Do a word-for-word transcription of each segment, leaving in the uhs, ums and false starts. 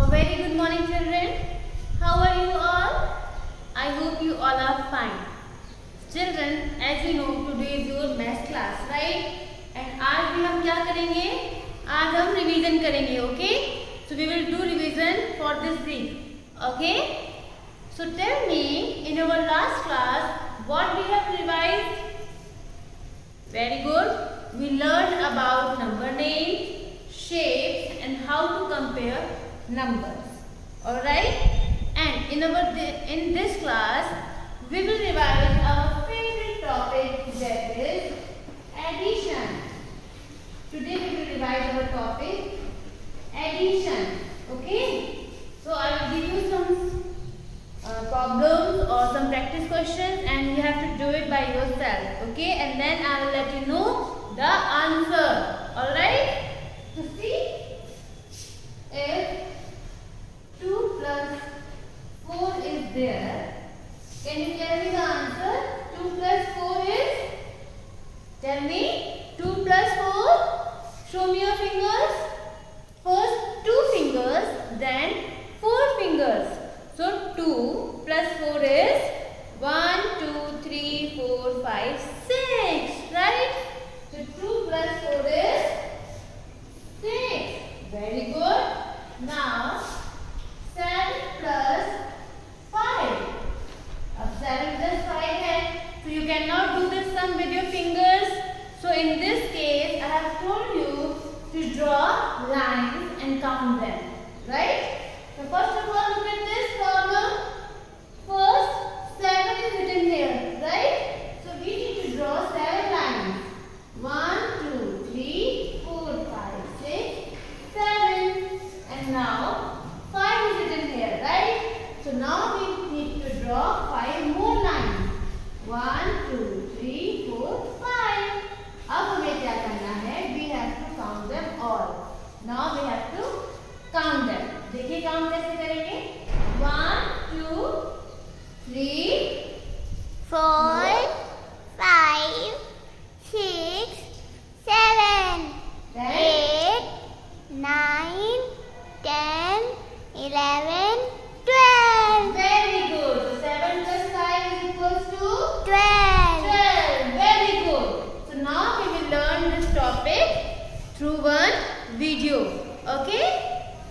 A very good morning, children. How are you all? I hope you all are fine. Children, as you know, today is your math class, right? And आज भी हम क्या करेंगे? आज हम revision करेंगे, okay? So we will do revision for this week, okay? So tell me, in our last class, what we have revised? Very good. We learned about number names, shapes, and how to compare numbers. Alright? And in our in this class, we will revise our favorite topic, that is addition. Today we will revise our topic addition. Okay? So I will give you some uh, problems or some practice questions, and you have to do it by yourself. Okay? And then I will let you know the answer. Alright? So see, if two plus four is there, can you tell me the answer? two plus four is? Tell me. two plus four. Show me your fingers. First two fingers, then four fingers. So two plus four is one, two, three, four, five, six. Right? So two plus four is six. Very good. Now seven plus five. अब seven plus five है. So you cannot do this sum with your fingers. So in this case, I have told you to draw lines and count them. Right? So first of all, look at this problem. First, seven is written here. Right? So we need to draw seven lines. One, two, three, four, five, six, seven. And now five is written here, right? So now we need to draw five more lines. One, two, three, four, five. अब हमें क्या करना है? We have to count them all. Now we have to count them. देखिए count कैसे करेंगे? One, two, three, four, five, six, seven, eight, nine, ten, eleven, twelve. Very good. So seven plus five is equals to twelve. twelve. Very good. So now we will learn this topic through one video. Okay?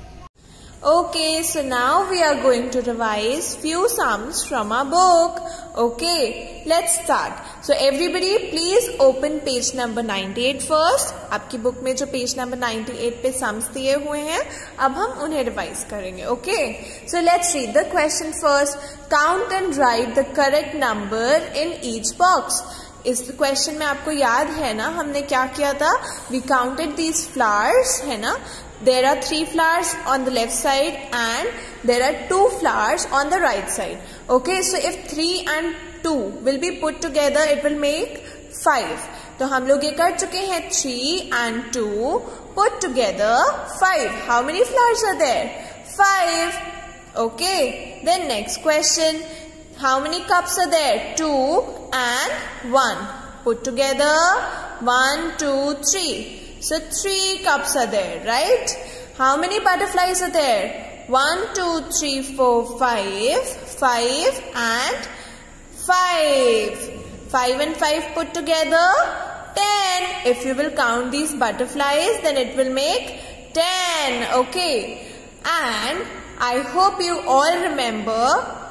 Okay, so now we are going to revise few sums from our book. Okay, let's start. So everybody please open page number ninety-eight first. आपकी book में जो page number ninety-eight पे sums दिए हुए हैं, अब हम उन्हें रिवाइज करेंगे. Okay, so let's read the question first. Count and write the correct number in each box. इस क्वेश्चन में आपको याद है ना, हमने क्या किया था? We counted these flowers, है ना? There are three flowers on the left side and there are two flowers on the right side. Okay, so if three and two will be put together, it will make five. तो हम लोग ये कर चुके हैं. three and two put together five. How many flowers are there? five. Okay, then next question. How many cups are there? two and one. Put together one, two, three. So three cups are there, right? How many butterflies are there? one, two, three, four, five. five and five. five and five put together ten. If you will count these butterflies, then it will make ten. Okay. And I hope you all remember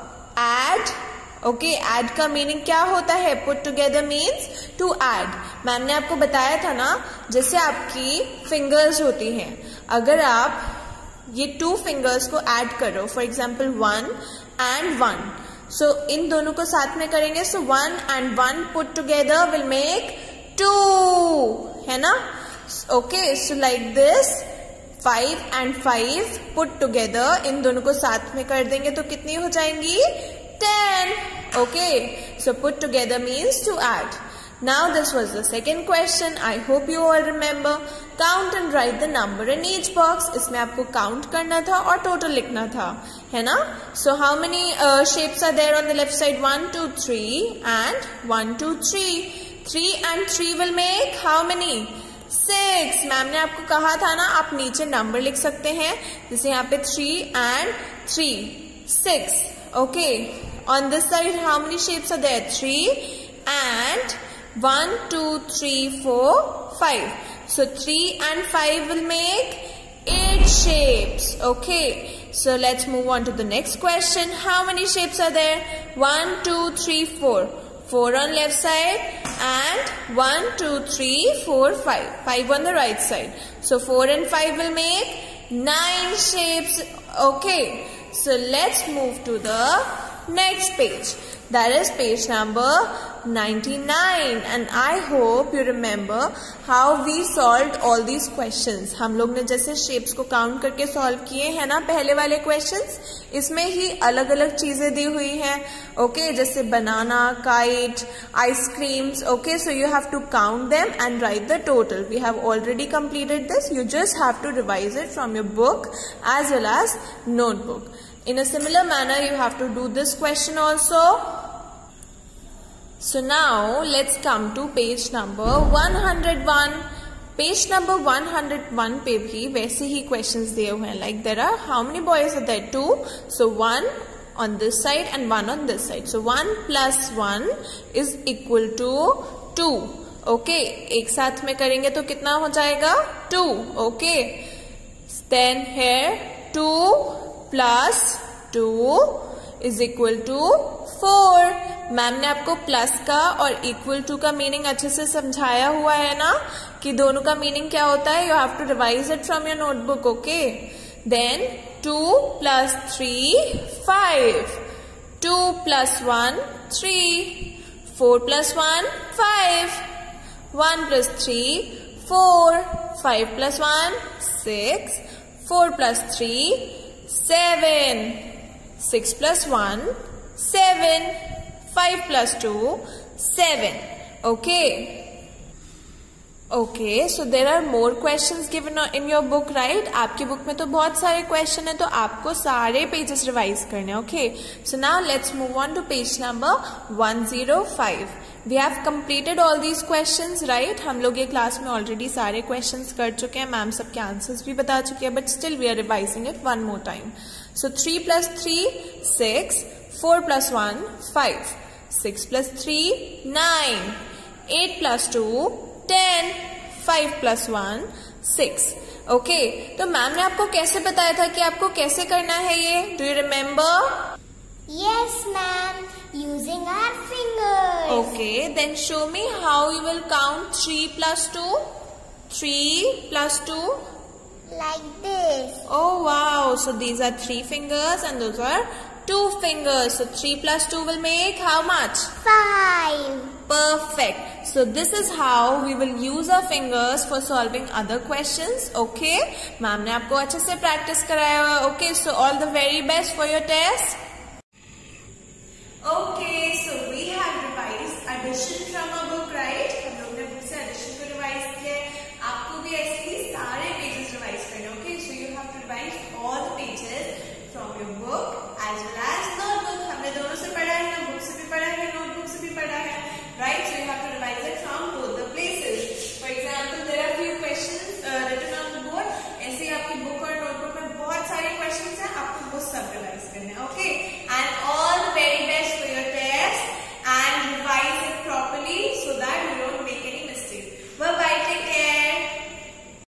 add. Okay, add का meaning क्या होता है? Put together means to add. Ma'am ने आपको बताया था ना, जैसे आपकी फिंगर्स होती हैं, अगर आप ये टू फिंगर्स को ऐड करो, for example one and one, so इन दोनों को साथ में करेंगे, so one and one put together will make two, है ना? Okay, so like this five and five put together, इन दोनों को साथ में कर देंगे तो कितनी हो जाएंगी? ten. Okay, so put together means to add. Now this was the second question. I hope you all remember. Count and write the number in each box. इसमें आपको count करना था और total लिखना था, है ना? So how many uh, shapes are there on the left side? one, two, three and one, two, three. three and three will make how many? Six. Ma'am ने आपको कहा था ना आप नीचे नंबर लिख सकते हैं, जैसे यहाँ पे three and three, six. Okay, on this side how many shapes are there? Three and one two three four five. So three and five will make eight shapes. Okay. So let's move on to the next question. How many shapes are there? One, two, three, four. Four on left side and one, two, three, four, five. Five on the right side. So four and five will make nine shapes. Okay. So let's move to the next page. That is page number ninety-nine, and I hope you remember how we solved all these questions. हम लोग ने जैसे shapes को count करके solve किए हैं ना पहले वाले questions, इसमें ही अलग अलग चीजें दी हुई हैं. Okay, जैसे banana, kite, ice creams. Okay, so you have to count them and write the total. We have already completed this. You just have to revise it from your book as well as notebook. In a similar manner, you have to do this question also. So now let's come to page number one hundred one. Page number one hundred one पे भी वैसे ही questions दिए हुए हैं. Like there are how many boys are there? Two. So one on this side and one on this side. So one plus one is equal to two. Okay. एक साथ में करेंगे तो कितना हो जाएगा? Two. Okay. Then here two plus two is equal to four. मैम ने आपको प्लस का और इक्वल टू का मीनिंग अच्छे से समझाया हुआ है ना कि दोनों का मीनिंग क्या होता है. You have to revise it from your notebook. Okay, then two plus three five, two plus one three, four plus one five, one plus three four, five plus one six, four plus three seven, six plus one seven, five plus two, seven. Okay. Okay, so there are more questions given in your book, right? आपकी book में तो बहुत सारे question है, तो आपको सारे pages revise करने हैं. Okay. So now let's move on to page number one oh five. We have completed all these questions, right? हम लोग ये क्लास में already सारे questions कर चुके हैं. मैम सबके answers भी बता चुके हैं, but still we are revising it one more time. So three plus three, six. four plus one, five. six plus three, nine. eight plus two, ten. five plus one, six. Okay, तो ma'am ने आपको कैसे बताया था कि आपको कैसे करना है ये? Do you remember? Yes, ma'am. Using our fingers. Okay, then show me how you will count three plus two. three plus two. Like this. Oh wow, so these are three fingers and those are two fingers. So three plus two will make how much? Five. Perfect. So this is how we will use our fingers for solving other questions. Okay. Ma'am ने आपको अच्छे से practice कराया हुआ. Okay. So all the very best for your test.